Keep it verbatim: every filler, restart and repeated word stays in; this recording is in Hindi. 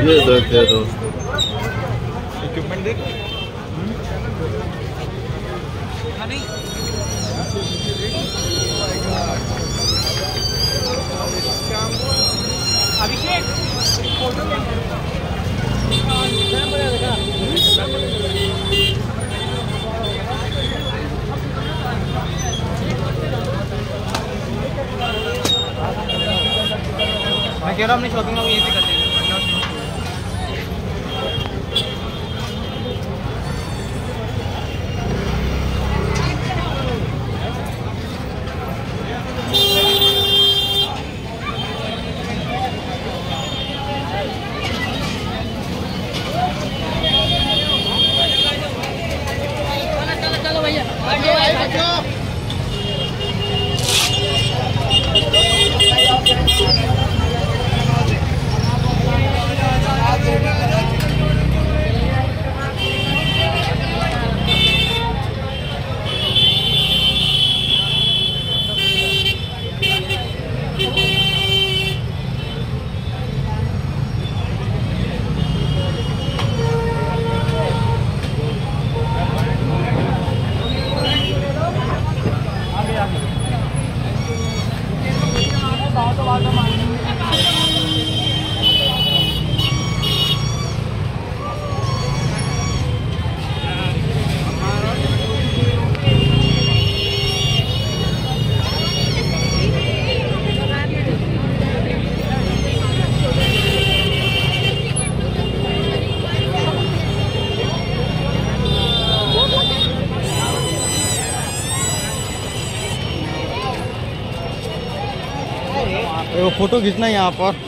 ये देखिए दोस्तों इक्विपमेंट देख अभिषेक फोटो मैं कह रहा हूँ अपनी शॉपिंग यहीं से कर लेंगे। फोटो खींचना है यहाँ पर।